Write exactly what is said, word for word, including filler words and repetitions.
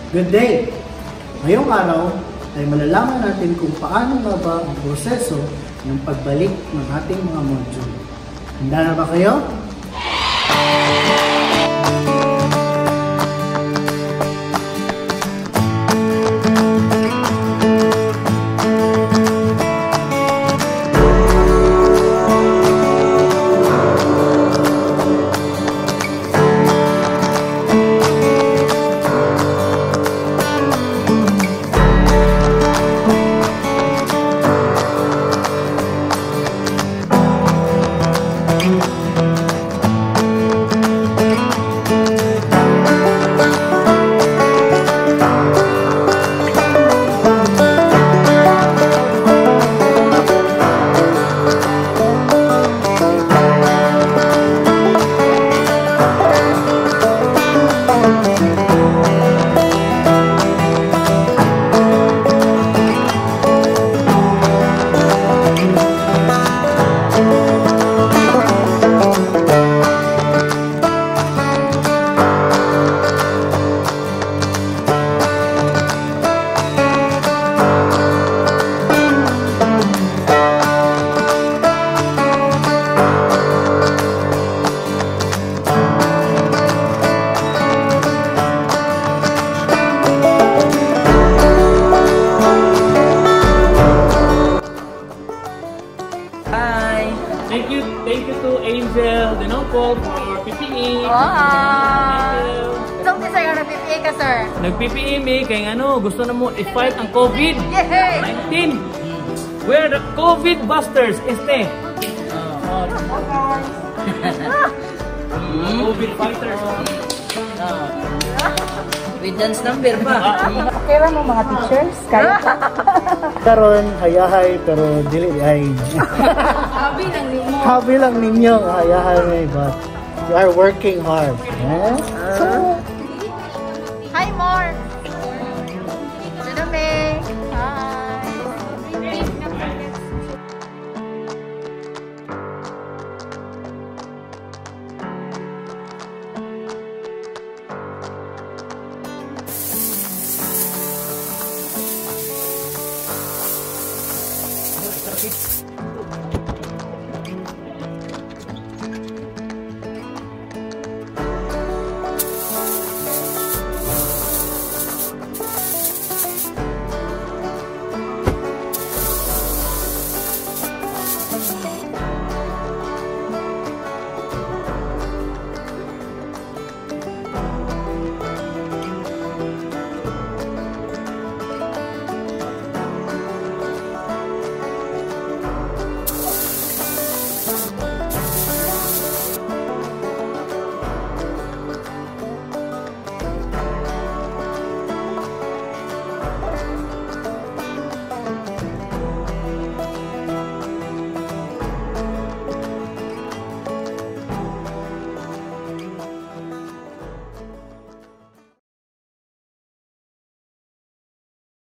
Good day! Ngayong araw ay malalaman natin kung paano nga ba ang proseso ng pagbalik ng ating mga module. Handa na ba kayo? Thank you, thank you to Angel, the Nopol, for P P E. Wow! Itong isa yung nag-P P E ka, sir? Nag-P P E me, kaya ano, gusto na mo i-fight ang COVID nineteen. We're the COVID busters, este. Uh, COVID fighters. Uh, with dance number pa. Kailan mo mga teachers? Kaya pa? Karon hayahay pero dili ay. Habi lang ninyo. Habi lang ninyo hayahay but you are working hard. Yes? So,